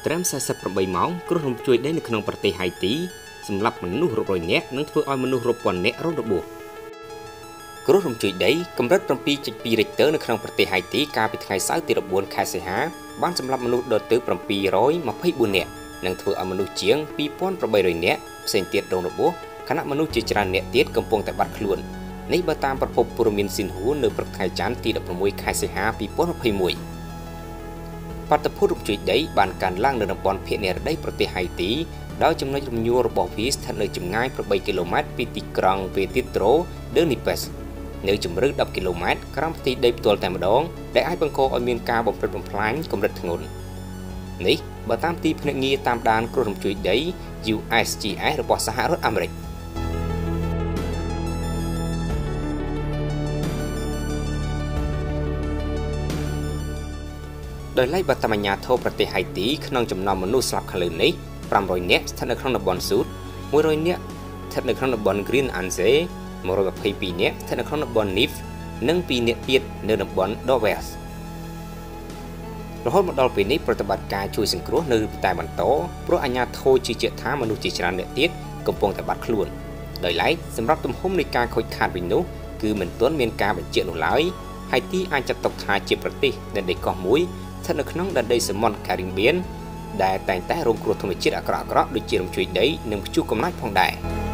ត្រឹម48ម៉ោងគ្រោះរំជួយដីនៅក្នុងប្រទេសហៃទីសម្រាប់មនុស្សរាប់រយនាក់និងធ្វើឲ្យមនុស្សរាប់ពាន់នាក់រងរបួសគ្រោះរំជួយដីកម្រិត 7.2 រិចទ័រនៅក្នុងប្រទេសហៃទីកាលពីថ្ងៃសៅរ៍ទី 14 ខែសីហាបានសម្លាប់មនុស្សដល់ទៅ724នាក់និងធ្វើឲ្យមនុស្សជាង 2800នាក់ផ្សេងទៀតរងរបួសខណៈមនុស្សជាច្រើននាក់ទៀតកំពុងតែបាត់ខ្លួននេះបើតាមប្រភពព័ត៌មានស៊ីនហួរនៅព្រឹកថ្ងៃច័ន្ទទី 16 ខែសីហា 2021 បាតុភូតរំជួយដីបានកើនឡើងនៅតំបន់ភាគនិរដីប្រទេសហៃទីដោយចំណុចរំញ័ររបស់វាស្ថិតនៅចម្ងាយ8គីឡូម៉ែត្រពីទីក្រុងវេទីត្រូដឺនីប៉េសនៅជម្រៅ10គីឡូម៉ែត្រក្រោមផ្ទៃដីផ្ទាល់តែម្ដងដែលអាចបង្កឲ្យមានការបំផ្លិចបំផ្លាញកម្រិតធ្ងន់នេះបើតាមទីភ្នាក់ងារតាមដានគ្រោះរំជួយដី USGS របស់សហរដ្ឋអាមេរិកដោយឡែកបើតាមអាជ្ញាធរប្រទេសហៃទីក្នុងចំណោមមនុស្សស្លាប់ខាងលើនេះ500នាក់ស្ថិតនៅក្នុងតំបន់ស៊ូត100នាក់ស្ថិតនៅក្នុងតំបន់ Green Anse 122នាក់ស្ថិតនៅក្នុងតំបន់ Nif និង2នាក់ទៀតនៅតំបន់ Dovers រហូតមកដល់ពេលនេះប្រតិបត្តិការជួយសង្គ្រោះនៅតែបន្តព្រោះអាជ្ញាធរជឿជាក់ថាមនុស្សជាច្រើនអ្នកទៀតកំពុងតែបាត់ខ្លួនដោយឡែកសម្រាប់ទំហំនៃការខូចខាតវិញនោះគឺមិនទាន់មានការបញ្ជាក់នោះឡើយហើយទីអាចចាត់ទុកថាជាប្រទេសដែលដីកោះមួយស្ថិតនៅក្នុងដែនដីសមុទ្រ Caribbean ដែលតែងតែរងគ្រោះធម្មជាតិអាក្រក់ៗដូចជារំជួយដីនិងព្យុះកំណាចផងដែរ